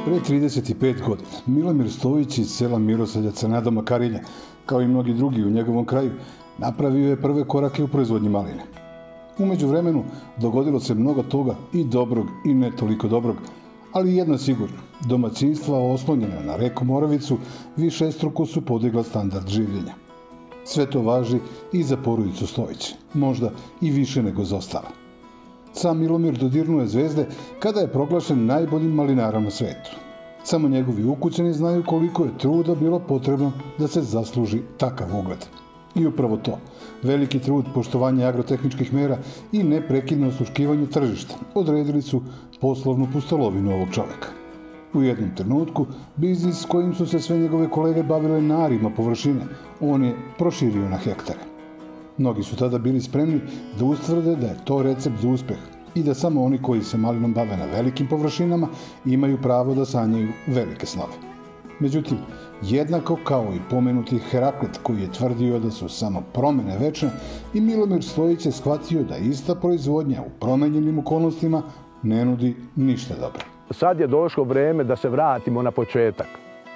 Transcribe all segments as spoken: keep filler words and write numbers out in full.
Pre trideset pet godina Milomir Stojić iz sela Miroseljaca nadoma Karilja, kao i mnogi drugi u njegovom kraju, napravio je prve korake u proizvodnji maline. U međuvremenu dogodilo se mnogo toga i dobrog i ne toliko dobrog, ali jedno sigurno, domaćinstva oslonjena na reku Moravicu višestruko su podigla standard življenja. Sve to važi i za porodicu Stojić, možda i više nego za ostala. Sam Milomir dodirnuo je zvezde kada je proglašen najboljim malinarom na svetu. Samo njegovi ukućani znaju koliko je truda bilo potrebno da se zasluži takav ugled. I upravo to, veliki trud, poštovanje agrotehničkih mera i neprekidno osluškivanje tržišta odredili su poslovnu pustolovinu ovog čoveka. U jednom trenutku, biznis s kojim su se sve njegove kolege bavile narima površine, on je proširio na hektare. Mnogi su tada bili spremni da ustvrde da je to recept za uspeh i da samo oni koji se malinom bave na velikim površinama imaju pravo da sanjaju velike snove. Međutim, jednako kao i pomenuti Heraklit koji je tvrdio da su samo promene večne, i Milomir Stojić je shvatio da ista proizvodnja u promenjenim okolnostima ne nudi ništa dobro. Sad je došlo vreme da se vratimo na početak.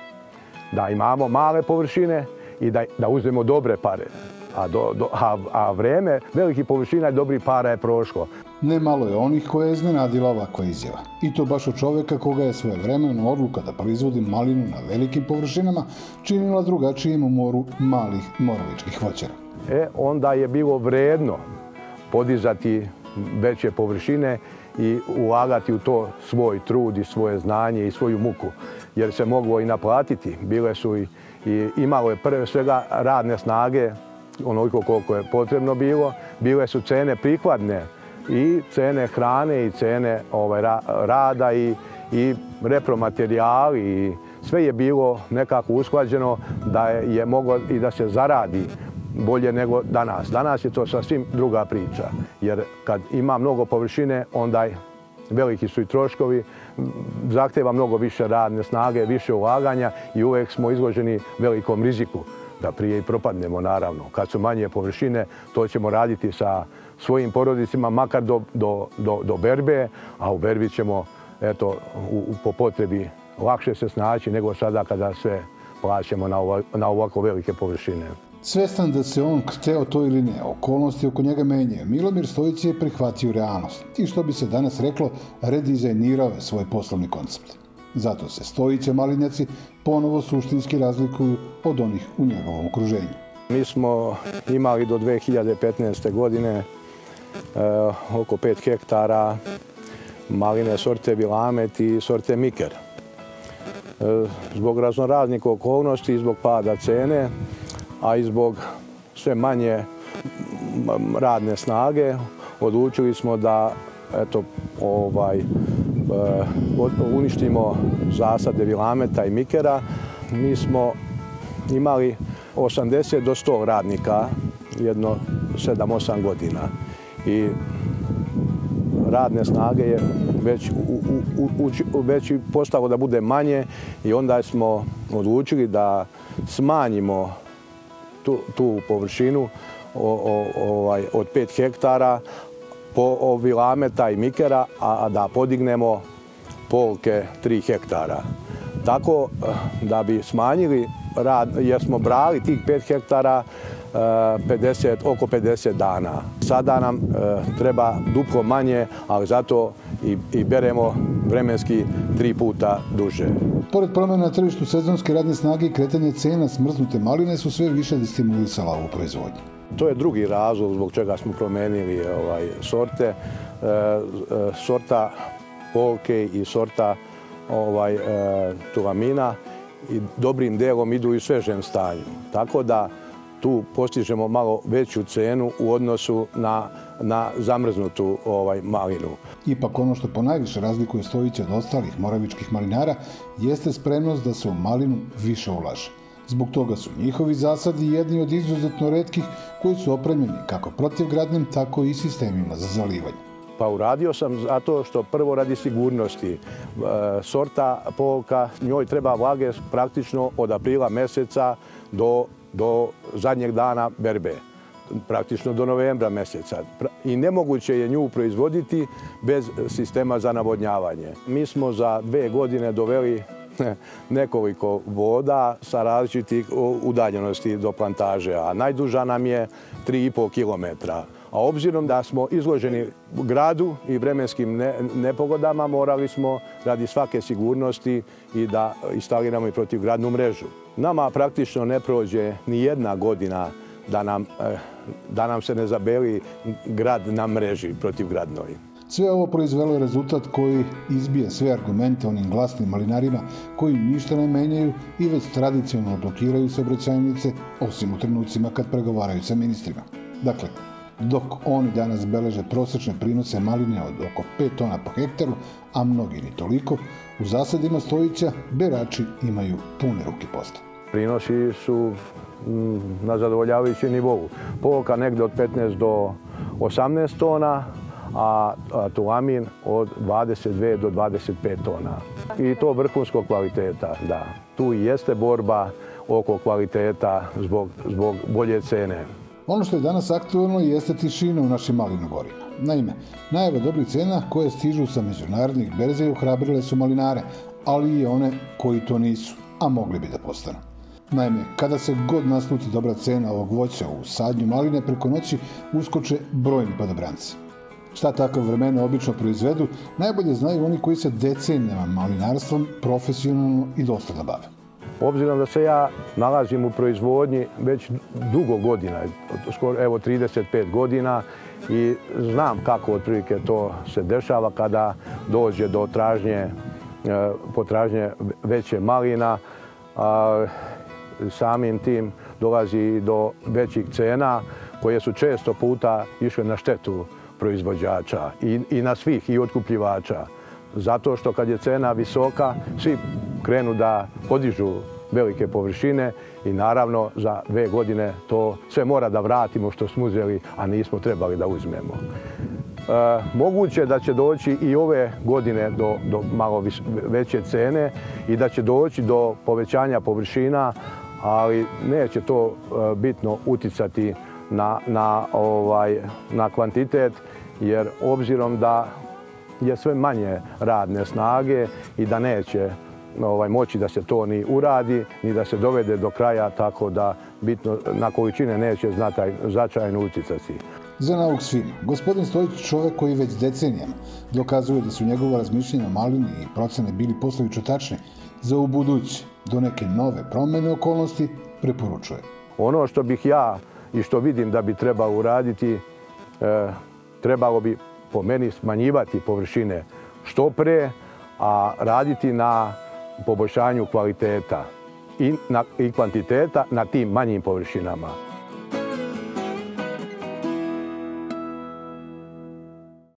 Da imamo male površine i da, da uzmemo dobre pare. A, do, do, a, a vreme velikih površina i dobrih para je prošlo. Ne malo je onih koje je iznenadila ovakva izjava. I to baš od čoveka koga je svojevremeno odluka da proizvodi malinu na velikim površinama činila drugačijim u moru malih moravičkih voćara. E, onda je bilo vredno podizati veće površine i ulagati u to svoj trud i svoje znanje i svoju muku. Jer se moglo i naplatiti. Bile su i, i imalo je prve svega radne snage, onoliko koliko je potrebno bilo. Bile su cene prikladne i cene hrane i cene ovaj, rada i, i repromaterijali. I sve je bilo nekako usklađeno da je, je moglo i da se zaradi bolje nego danas. Danas je to sasvim druga priča. Jer kad ima mnogo površine, onda veliki su i troškovi, zahtjeva mnogo više radne snage, više ulaganja i uvijek smo izloženi velikom riziku da prije i propadnemo, naravno. Kad su manje površine, to ćemo raditi sa svojim porodicima, makar do, do, do, do berbe, a u berbi ćemo, eto, u, u, po potrebi lakše se snaći nego sada kada sve plaćamo na, ova, na ovako velike površine. Svestan da se on, hteo to ili ne, okolnosti oko njega menjaju, Milomir Stojić je prihvatio realnost i, što bi se danas reklo, redizajnirao je svoj poslovni koncept. Zato se Stojića malinjaci ponovo suštinski razlikuju od onih u njegovom okruženju. Mi smo imali do dve hiljade petnaeste. godine e, oko pet hektara maline sorte Vilamet i sorte Miker. E, zbog raznoraznih okolnosti, zbog pada cene, a i zbog sve manje radne snage, odlučili smo da eto, ovaj, uništimo zasade Vilameta i Mikera. Mi smo imali osamdeset do sto radnika, jedno sedam osam godina. I radne snage je već, u, u, u, već postalo da bude manje i onda smo odlučili da smanjimo tu, tu površinu o, o, ovaj, od pet hektara po Vilameta i Mikera, a da podignemo polke tri hektara. Tako da bi smanjili rad, jer smo brali tih pet hektara pedeset, oko pedeset dana. Sada nam treba duplo manje, ali zato i, i beremo vremenski tri puta duže. Pored promjena na tržištu sezonske radne snage i kretanje cena smrznute maline su sve više destimulisala ovu proizvodnju. To je drugi razlog zbog čega smo promenili ovaj, sorte. E, e, sorta polke i sorta ovaj, e, tulamina i dobrim delom idu i u svežem stanju. Tako da tu postižemo malo veću cenu u odnosu na, na zamrznutu ovaj, malinu. Ipak ono što ponajviše razlikuje Stojića od ostalih moravičkih malinara jeste spremnost da se u malinu više ulaže. Zbog toga su njihovi zasadi jedni od izuzetno retkih koji su opremljeni kako protivgradnim, tako i sistemima za zalivanje. Pa uradio sam zato što prvo radi sigurnosti. E, sorta polka, njoj treba vlage praktično od aprila meseca do, do zadnjeg dana berbe. praktično do novembra mjeseca. I nemoguće je nju proizvoditi bez sistema za navodnjavanje. Mi smo za dve godine doveli nekoliko voda sa različitih udaljenosti do plantaže, a najduža nam je tri i pol kilometra. A obzirom da smo izloženi gradu i vremenskim nepogodama, morali smo radi svake sigurnosti i da instaliramo i protivgradnu mrežu. Nama praktično ne prođe ni jedna godina da nam, da nam se ne zabeli grad na mreži protivgradnoj. Sve ovo proizvelo je rezultat koji izbije sve argumente onim glasnim malinarima koji ništa ne menjaju i već tradicionalno blokiraju saobraćajnice, osim u trenucima kad pregovaraju sa ministrima. Dakle, dok oni danas beleže prosječne prinose maline od oko pet tona po hektaru, a mnogi ni toliko, u zasadima Stojića berači imaju pune ruke posla. Prinosi su na zadovoljavajućem nivou. Polka negde od petnaest do osamnaest tona, a tuamin od dvadeset dve do dvadeset pet tona. I to vrhunskog kvaliteta, da. Tu i jeste borba oko kvaliteta zbog, zbog bolje cene. Ono što je danas aktualno jeste tišina u našim malinogorima. Naime, najave dobrih cena koje stižu sa međunarodnih berze ohrabrile su malinare, ali i one koji to nisu, a mogli bi da postanu. Naime, kada se god nasluti dobra cena ovog voća u sadnju maline, preko noći uskoče brojni padobranci. Šta takve vremena obično proizvedu, najbolje znaju oni koji se decenijama malinarstvom profesionalno i dosledno bave. Obzirom da se ja nalazim u proizvodnji već dugo godina, skoro evo trideset pet godina, i znam kako otprilike to se dešava kada dođe do tražnje, potražnje veće malina, a samim tim dolazi i do većih cena koje su često puta išle na štetu proizvođača i, i na svih i otkupljivača. Zato što kad je cena visoka, svi krenu da podižu velike površine i naravno za dve godine to sve mora da vratimo što smo uzeli, a nismo trebali da uzmemo. E, moguće da će doći i ove godine do, do malo vis, veće cene i da će doći do povećanja površina, ali neće to e, bitno uticati na, na, ovaj, na kvantitet, jer obzirom da je sve manje radne snage i da neće ovaj, moći da se to ni uradi, ni da se dovede do kraja, tako da bitno na količine neće znataj, značajno uticati. Za nauk svima, gospodin Stojić, čovek koji već decenijama dokazuje da su njegova razmišljenja o malini i procene bili poslovično tačni, za ubuduće do neke nove promjene okolnosti preporučuje. Ono što bih ja i što vidim da bi trebalo uraditi, e, trebalo bi po meni smanjivati površine što pre, a raditi na poboljšanju kvaliteta i, na, i kvantiteta na tim manjim površinama.